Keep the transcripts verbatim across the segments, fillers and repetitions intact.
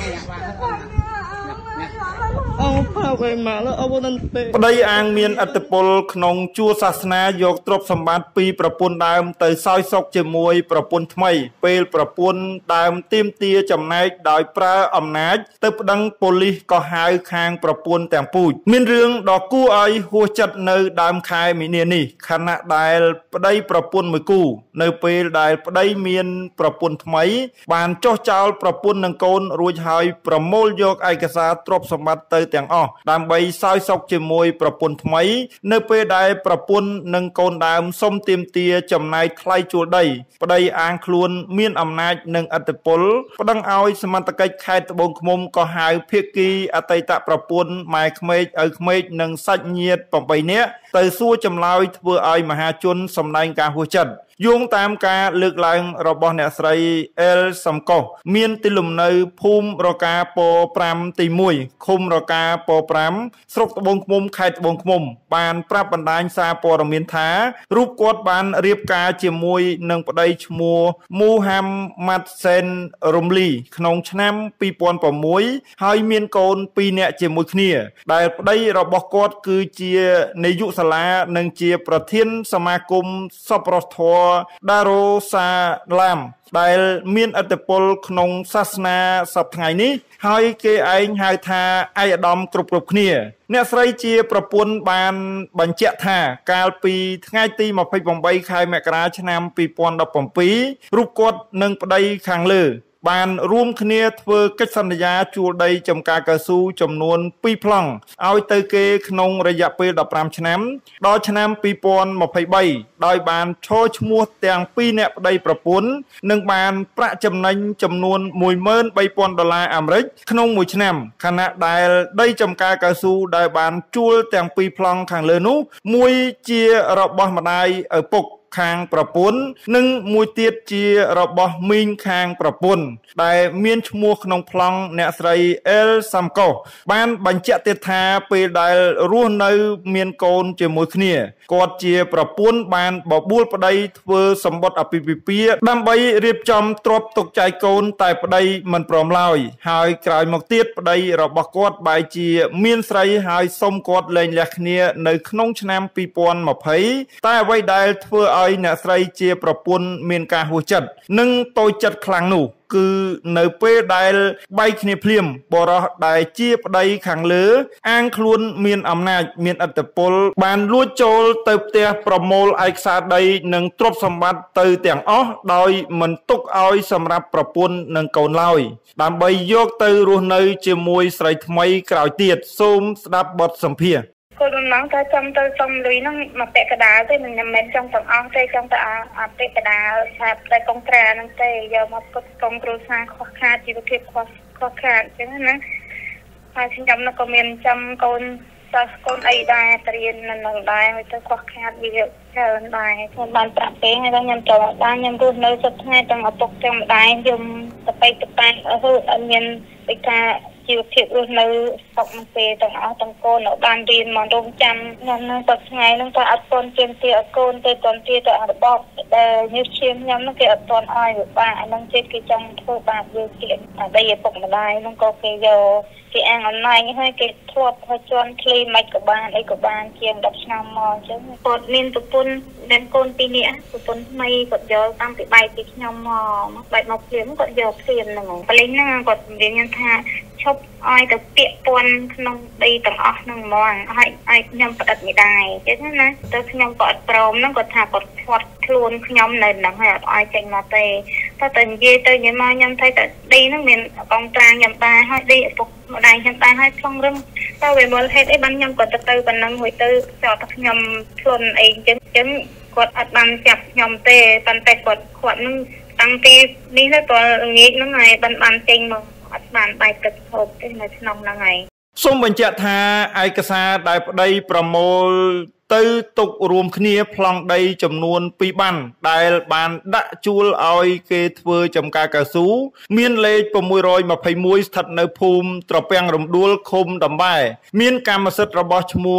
អូផៅឯម៉ាឡអូនទេប្តីអាងមានអត្តពលក្នុងជួរសាសនាយកទ្រព្យសម្បត្តិពីប្រពន្ធដើមទៅសោយសុខជាមួយប្រពន្ធថ្មីពេលប្រពន្ធដើមទាមទារចំណែកដោយប្រើអំណាចទៅប្តឹងប៉ូលីសក៏ហៅខាងប្រពន្ធទាំងពូជមានរឿងដ៏គួរឲ្យហួសចិត្តនៅដើមខែមីនានេះខណៈដែលប្តីប្រពន្ធមួយគូនៅពេលដែលប្តីមានប្រពន្ធថ្មីបានចោះចោលប្រពន្ធនិងកូនរួចហើយប្រមូលយកឯកសារទ្រព្យសម្បត្តិទៅទាំងអស់ដើម្បីសោយសុខជាមួយប្រពន្ធថ្មីនៅពេលដែលប្រពន្ធនិងកូនដើមសុំទាមទារចំណាយថ្លៃជួលដីប្តីអាងខ្លួនមានអំណាចនិងឥទ្ធិពលប្តឹងឲ្យសមត្ថកិច្ចខេត្តត្បូងឃ្មុំក៏ហៅភាគីអតីតប្រពន្ធម៉ែក្មេកឪក្មេកនិងសាច់ញាតិប្រាំបីនាក់ទៅសួរចម្លើយធ្វើឲ្យមហាជនសម្ដែងការហួសចិត្តយោងតាមការលើកឡើងរបស់អ្នកស្រីអេលសំកុសមានទីលំនៅភូមិរកាពប្រាំទីមួយឃុំរកាពប្រាំស្រុកត្បូងឃ្មុំខេត្តត្បូងឃ្មុំបានប្រាប់បណ្ដាញសារព័ត៌មានថារូបគាត់បានរៀបការជាមួយនឹងប្តីឈ្មោះមូហាម៉ាត់សែនរំលីក្នុងឆ្នាំពីរពាន់ប្រាំមួយហើយមានកូនពីរនាក់ជាមួយគ្នាដែលប្តីរបស់គាត់គឺជានាយកសាលានិងជាប្រធានសមាគមសប្បុរសធម៌ដារ៉ូសាឡាមដែលមានឥទ្ធិពលក្នុងសាសនាសប្តាហ៍ថ្ងៃនេះហើយគេឯងហៅថាឯកឧត្តមគ្រប់គ្រប់គ្នាអ្នកស្រីជាប្រពន្ធបានបញ្ជាក់ថាកាលពីថ្ងៃទីម្ភៃប្រាំបីខែមករាឆ្នាំពីរពាន់ដប់ប្រាំពីររូបគាត់និងប្តីខាងលើបានរួមគ្នាធ្វើកិច្ចសន្យាជួលដីចំការកៅស៊ូចំនួនពីរប្លង់ឲ្យទៅគេក្នុងរយៈពេលដប់ប្រាំឆ្នាំដល់ឆ្នាំពីរពាន់ម្ភៃបីដោយបានឈរឈ្មោះទាំងពីរអ្នកប្តីប្រពន្ធនិងបានប្រាក់ចំណេញចំនួនមួយម៉ឺនបីពាន់ដុល្លារអាមេរិកក្នុងមួយឆ្នាំខណៈដែលដីចំការកៅស៊ូដែលបានជួលទាំងពីរប្លង់ខាងលើនោះមួយជារបស់ម្ដាយឪពុកខាងប្រពន្ធនិងមួយទៀតជារបស់មីងខាងប្រពន្ធដែលមានឈ្មោះក្នុងប្លង់អ្នកស្រីអេលសំកុសបានបញ្ជាក់ទៀតថាពេលដែលរស់នៅមានកូនជាមួយគ្នាគាត់ជាប្រពន្ធបានបបួលប្តីធ្វើសម្បត្តិអាពាហ៍ពិពាហ៍ដើម្បីរៀបចំទ្រព្យទុកចែកកូនតែប្តីមិនព្រមឡើយហើយក្រោយមកទៀតប្តីរបស់គាត់បែរជាមានស្រីហើយសុំគាត់លែងលះគ្នានៅក្នុងឆ្នាំពីរពាន់ម្ភៃតែអ្វីដែលធ្វើឲ្យអ្នកស្រីជាប្រពន្ធមានការហួសចិត្តនិងតូចចិត្តខ្លាំងនោះគឺនៅពេលដែលបែកគ្នាភ្លាមបរោះដែលជាប្តីខាងលើអាងខ្លួនមានអំណាចមានឥទ្ធិពលបានលួចចូលទៅផ្ទះប្រមូលឯកសារដីនិងទ្រព្យសម្បត្តិទៅទាំងអស់ដោយមិនទុកឲ្យសម្រាប់ប្រពន្ធនិងកូនឡើយដើម្បីយកទៅរស់នៅជាមួយស្រីថ្មីក្រោយទៀតសូមស្ដាប់បទសម្ភាសន៍គោលបំណងថាចង់ទៅសុំលុយហ្នឹងមកពាក់កណ្ដាលទេមិនមែនចង់ទាំងអស់ទេចង់ទៅអាពាក់កណ្ដាលថាតែកុងត្រាហ្នឹងទេយកមកផ្គត់ផ្គង់គ្រួសារខ្វះខាតជីវភាពខ្វះខ្វះខាតអញ្ចឹងណាហើយខ្ញុំនៅក៏មានចាំកូនសិស្សកូនអីដែរត្រៀននៅនឹងដែរហើយទៅខ្វះខាតវាច្រើនដែរខ្ញុំបានប្រាក់ពេលហើយខ្ញុំចូលបានខ្ញុំរស់នៅសុខថ្ងៃទាំងឪពុកទាំងម្ដាយខ្ញុំទៅពេកទៅប៉ែអត់អត់មានពីការជីវភាពរស់នៅស្រុកនោះទេទាំងអស់ទាំងកូននៅបានរៀនមករងចាំខ្ញុំនៅតែថ្ងៃហ្នឹងក៏អត់ទាន់ជឿនទាឲ្យកូនទៅទាន់ទាទៅរបបដែលញើសឈាមខ្ញុំហ្នឹងគេអត់ទាន់ឲ្យវាបាក់អាហ្នឹងចិត្តគេចង់ធ្វើបាបយើងទៀតអាដីឪពុកម្ដាយហ្នឹងក៏គេយកគេអាងអំណាចហើយគេធ្លាប់ធ្វើជន់ឃ្លីមិនក៏បានអីក៏បានជាងដប់ឆ្នាំមកអញ្ចឹងគាត់មានប្រពន្ធមានកូនពីរនាក់ប្រពន្ធថ្មីគាត់យកតាំងពីបែកពីខ្ញុំមកបែកមកភ្លាមគាត់យកភ្លាមហ្នឹងប៉លេងហ្នឹងគាត់និយាយខ្ញុំថាឈប់ឲ្យទៅពាក់ព័ន្ធក្នុងដីទាំងអស់ហ្នឹងហ្មងឲ្យឲ្យខ្ញុំផ្ដិតមិនដែរអញ្ចឹងណាទៅខ្ញុំក៏អត់ព្រមហ្នឹងគាត់ថាគាត់ខាត់ខ្លួនខ្ញុំនៅហ្នឹងហើយអត់ឲ្យចេញមកទេតែតែនិយាយទៅនិយាយមកខ្ញុំthấyតែដីហ្នឹងមានកងត្រាខ្ញុំដែរហើយដីឪពុកម្ដាយខ្ញុំដែរហើយក្នុងរឹងតើវាមើលហេតុអីបានខ្ញុំក៏ទៅទៅប៉ុណ្ណឹងហើយទៅចោលតែខ្ញុំខ្លួនអីអញ្ចឹងអញ្ចឹងគាត់អត់បានចាប់ខ្ញុំទេប៉ុន្តែគាត់គាត់នឹងតាំងពីនេះទៅតើងាកហ្នឹងហើយបានបានចេញមកអត់បានបែកទឹកហូបទេនៅក្នុងហ្នឹងហើយសូមបញ្ជាក់ថាឯកសារដែលប្តីប្រមូលទៅទុករួមគ្នាប្លង់ដីចំនួនពីរបានដែលបានដាក់ជួលឲ្យគេធ្វើចំការកៅស៊ូមានលេខ៦២១ស្ថិតនៅភូមិត្រពាំងរំដួលឃុំដំបែមានកម្មសិទ្ធិរបស់ឈ្មោះ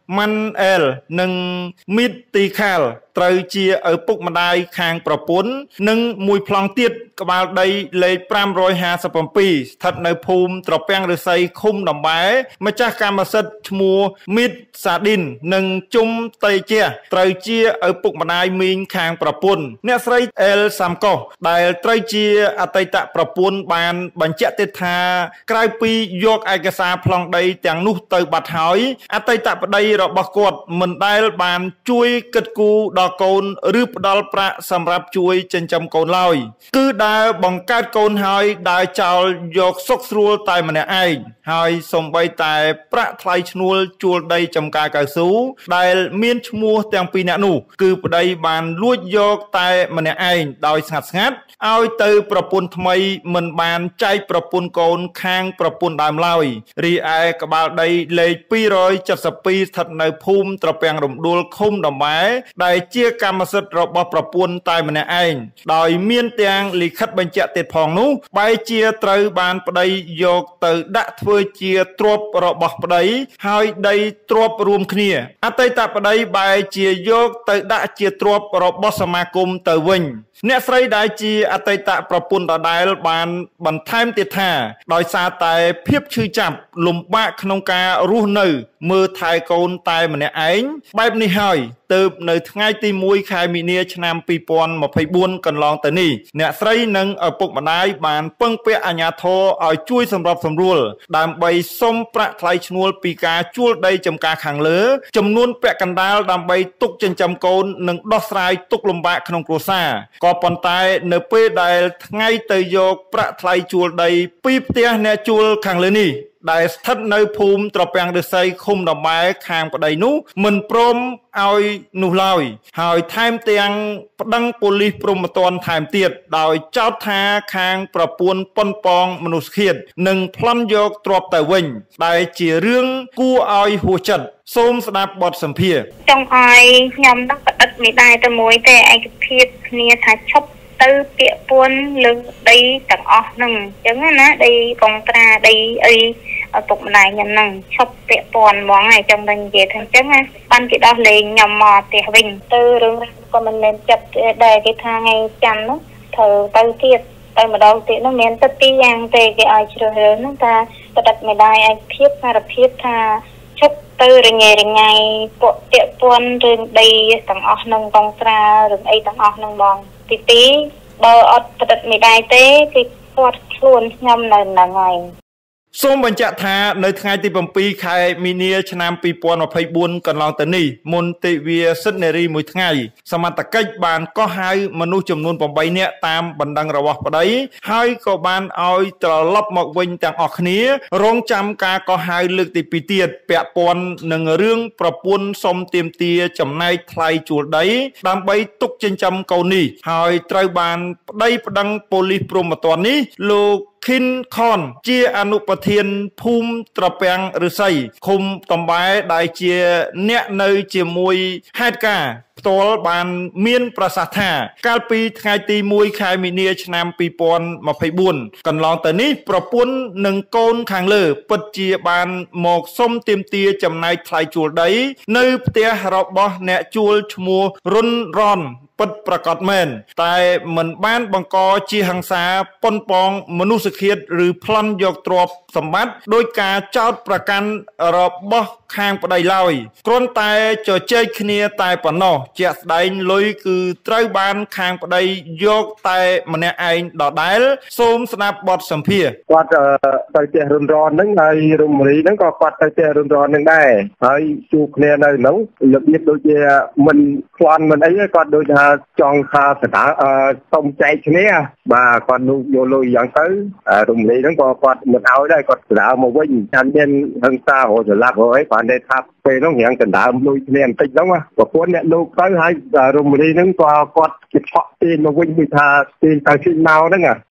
ម៉ាន់អែលនិងមីតទីខាលត្រូវជាឪពុកម្ដាយខាងប្រពន្ធនិងមួយប្លង់ទៀតក្បាលដីលេខfive fifty-sevenស្ថិតនៅភូមិត្រពាំងឫស្សីឃុំដំបែម្ចាស់កម្មសិទ្ធិឈ្មោះមីតសាឌីននិងជុំតៃជាត្រូវជាឪពុកម្ដាយមីងខាងប្រពន្ធអ្នកស្រីអែលសាំកោដែលត្រូវជាអតីតប្រពន្ធបានបញ្ជាក់ទៀតថាក្រៅពីយកឯកសារប្លង់ដីទាំងនោះទៅបាត់ហើយអតីតប្តីរបស់គាត់មិនដែលបានជួយគិតគូរដល់កូនឬផ្ដល់ប្រាក់សម្រាប់ជួយចិញ្ចឹមកូនឡើយគឺដើរបង្កើតកូនហើយដើរចោលយកសុខស្រួលតែម្នាក់ឯងហើយសូម្បីតែប្រាក់ថ្លៃឈ្នួលជួលដីចំការកៅស៊ូដែលមានឈ្មោះទាំងពីរនាក់នោះគឺប្តីបានលួចយកតែម្នាក់ឯងដោយស្ងាត់ស្ងាត់ឲ្យទៅប្រពន្ធថ្មីមិនបានចែកប្រពន្ធកូនខាងប្រពន្ធដើមឡើយរីឯក្បាលដីលេខtwo seventy-twoស្ថិតនៅភូមិត្រពាំងរំដួលឃុំដំបែដែលជាកម្មសិទ្ធិរបស់ប្រពន្ធតែម្នាក់ឯងដោយមានទាំងលិខិតបញ្ជាក់ទៀតផងនោះបែរជាត្រូវបានប្តីយកទៅដាក់ធ្វើជាទ្រព្យរបស់ប្តីហើយដីទ្រព្យរួមគ្នាអតីតប្តីបែរជាយកទៅដាក់ជាទ្រព្យរបស់សមាគមទៅវិញអ្នកស្រីដែលជាអតីតប្រពន្ធដដែលបានបន្ថែមទៀតថាដោយសារតែភាពឈឺចាប់លំបាកក្នុងការរស់នៅមើលថែកូនតែម្នាក់ឯងបែបនេះហើយទើបនៅថ្ងៃទីoneខែមីនាឆ្នាំtwo thousand twenty-fourកន្លងទៅនេះអ្នកស្រីនិងឪពុកម្ដាយបានពឹងពាក់អាជ្ញាធរឲ្យជួយសម្របសម្រួលដើម្បីសុំប្រាក់ថ្លៃឈ្នួលពីការជួលដីចំការខាងលើចំនួនពាក់កណ្ដាលដើម្បីទុកចិញ្ចឹមកូននិងដោះស្រាយទុក្ខលំបាកក្នុងគ្រួសារក៏ប៉ុន្តែនៅពេលដែលថ្ងៃទៅយកប្រាក់ថ្លៃជួលដីពីផ្ទះអ្នកជួលខាងលើនេះដែលស្ថិតនៅភូមិត្រពាំងឫស្សីឃុំដំបែខាងប្តីនោះមិនព្រមឲ្យនោះឡើយហើយថែមទាំងប្តឹងប៉ូលីសព្រហ្មទណ្ឌថែមទៀតដោយចោទថាខាងប្រពន្ធប៉ុនប៉ងមនុស្សឃាតនិងប្លន់យកទ្រព្យទៅវិញដែលជារឿងគួរឲ្យហួសចិត្តសូមស្ដាប់បទសម្ភាសន៍ចង់ឲ្យខ្ញុំដាក់បដិទ្ធមេដាយទៅមួយទេឯកភាពគ្នាថាឈប់ទៅពាក្យពួនលើដីទាំងអស់ហ្នឹងអញ្ចឹងណាដីកងត្រាដីអីឪពុកម្ដាយខ្ញុំហ្នឹងឈប់ពាក្យពួនហ្មងហើយចង់តែនិយាយថាអញ្ចឹងណាបានគេដោះលែងខ្ញុំមកផ្ទះវិញទៅរឿងរ៉ាវក៏មិនមែនចិត្តដែរគេថាថ្ងៃច័ន្ទនោះត្រូវទៅទៀតទៅម្ដងទៀតនោះមានទៅពីរយ៉ាងទេគេឲ្យជ្រើសរើសហ្នឹងថាបដិទ្ធមេដាយឯកភាពសារភាពថាឈប់ទៅរញ៉េរញ៉ៃពួកពាក្យពួនរឿងដីទាំងអស់ហ្នឹងកងត្រារឿងអីទាំងអស់ហ្នឹងហ្មងទីពីរបើអត់បដិទ្ធមេដាយទេគឺគាត់ខ្លួនខ្ញុំនៅហ្នឹងហើយសូមបញ្ជាក់ថានៅថ្ងៃទីsevenខែមីនាឆ្នាំtwo thousand twenty-fourកន្លងទៅនេះមន្ទីរវាសិទ្ធិនារីមួយថ្ងៃសមត្ថកិច្ចបានកោះហៅមនុស្សចំនួនeightនាក់តាមបណ្ដឹងរបស់ប្តីហើយក៏បានឲ្យត្រឡប់មកវិញទាំងអស់គ្នារងចាំការកោះហៅលើកទីtwoទៀតពាក់ព័ន្ធនឹងរឿងប្រពន្ធសុំទាមទារចំណែកថ្លៃជួលដីដើម្បីទុកចិញ្ចឹមកូននេះហើយត្រូវបានប្តីប្តឹងប៉ូលីសព្រហ្មទណ្ឌនេះលោកខិនខនជាអនុប្រធានភូមិត្រពាំងឫស្សីឃុំតំបែដែលជាអ្នកនៅជាមួយហេតុការណ៍ផ្ទាល់បានមានប្រសាសន៍ថាកាលពីថ្ងៃទីoneខែមីនាឆ្នាំtwo thousand twenty-fourកន្លងទៅនេះប្រពន្ធនិងកូនខាងលើពិតជាបានមកសុំទាមទារចំណែកថ្លៃជួលដីនៅផ្ទះរបស់អ្នកជួលឈ្មោះរុនរ៉នពិតប្រកបមែនតែមិនបានបង្កជាហិង្សាប៉ុនប៉ងមនុស្សឃាតឬប្លន់យកទ្រព្យសម្បត្តិដោយការចោទប្រកាន់របស់ខាងប្តីឡើយគ្រាន់តែជជែកគ្នាតែប៉ុណ្ណោះជាក់ស្ដែងលុយគឺត្រូវបានខាងប្តីយកតែម្នាក់ឯងដដែលសូមស្ដាប់បទសម្ភាសន៍គាត់ទៅផ្ទះរុនរ៉នហ្នឹងហើយរុំរីហ្នឹងក៏គាត់ទៅផ្ទះរុនរ៉នហ្នឹងដែរហើយជួបគ្នានៅហ្នឹងរបៀបដូចជាមិនខ្លាន់មិនអីគាត់ដូចថាចង់ថាស្ដាអឺសុំចែកគ្នាបាទគាត់នោះយកលុយយ៉ាងទៅរុំរីហ្នឹងក៏គាត់មិនឲ្យដែរគាត់ស្ដាមកវិញថាមានហិង្សាររចលាក់ហើយបានតែថាពេលហ្នឹងរៀងដណ្ដើមលុយគ្នាបន្តិចហ្នឹងប្រពន្ធអ្នកលោកទៅហើយរុំរីហ្នឹងក៏គាត់គេឆក់ទាញមកវិញដូចថាទាញទៅជិះមកហ្នឹង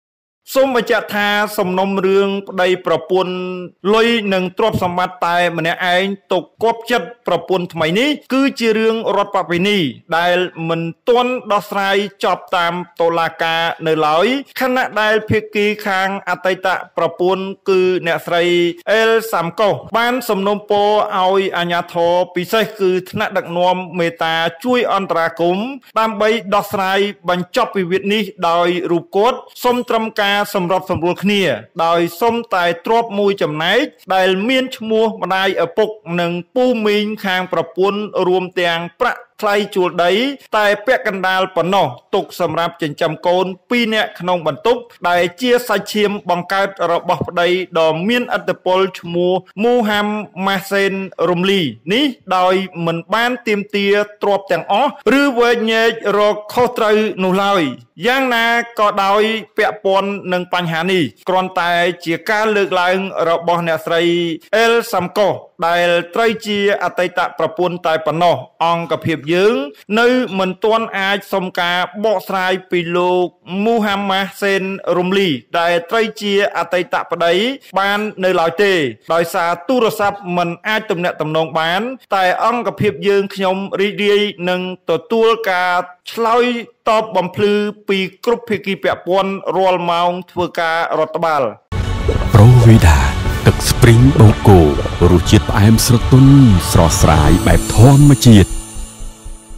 សូមបញ្ជាក់ថាសំណុំរឿងប្តីប្រពន្ធលុយនិងទ្រព្យសម្បត្តិតែម្នាក់ឯងទុកគប់ចិត្តប្រពន្ធថ្មីនេះគឺជារឿងរដ្ឋប្រពៃណីដែលមិនទាន់ដោះស្រាយចប់តាមតុលាការនៅឡើយខណៈដែលភាគីខាងអតីតប្រពន្ធគឺអ្នកស្រីអេលសាំកូសបានសំណូមពរឲ្យអាជ្ញាធរពិសេសគឺថ្នាក់ដឹកនាំមេត្តាជួយអន្តរាគមន៍ដើម្បីដោះស្រាយបញ្ចប់វិវាទនេះដោយរូបគាត់សូមត្រឹមការសម្របសម្រួលគ្នាដោយសុំតែទ្រព្យមួយចំណែកដែលមានឈ្មោះម្ដាយឪពុកនិងពូមីងខាងប្រពន្ធរួមទាំងប្រាក់ថ្លៃជួលដីតែពាក់កណ្ដាលប៉ុណ្ណោះទុកសម្រាប់ចិញ្ចឹមកូនពីរនាក់ក្នុងបន្ទប់ដែលជាសាច់ឈាមបង្កើតរបស់ប្តីដ៏មានឥទ្ធិពលឈ្មោះមូហាំម៉ាសេនរំលីនេះដោយមិនបានទាមទារទ្រព្យទាំងអស់ឬវែងញែករកខុសត្រូវនោះឡើយយ៉ាងណាក៏ដោយពាក់ព័ន្ធនឹងបញ្ហានេះគ្រាន់តែជាការលើកឡើងរបស់អ្នកស្រីអេលសាំកូសដែលត្រូវជាអតីតប្រពន្ធតែប៉ុណ្ណោះអង្គភាពយើងនៅមិនទាន់អាចសុំការបកស្រាយពីលោកមូហាម៉ាសេនរំលីដែលត្រូវជាអតីតប្តីបាននៅឡើយទេដោយសារទូរស័ព្ទមិនអាចទំនាក់ទំនងបានតែអង្គភាពយើងខ្ញុំរីករាយនឹងទទួលការឆ្លើយតបបំភ្លឺពីគ្រប់ភាគីពាក់ព័ន្ធរាល់ម៉ោងធ្វើការរដ្ឋបាលប្រូវីដាទឹកស្ព្រីងបូកូរសជាតិផ្អែមស្រទន់ស្រស់ស្រាយបែបធម្មជាតិ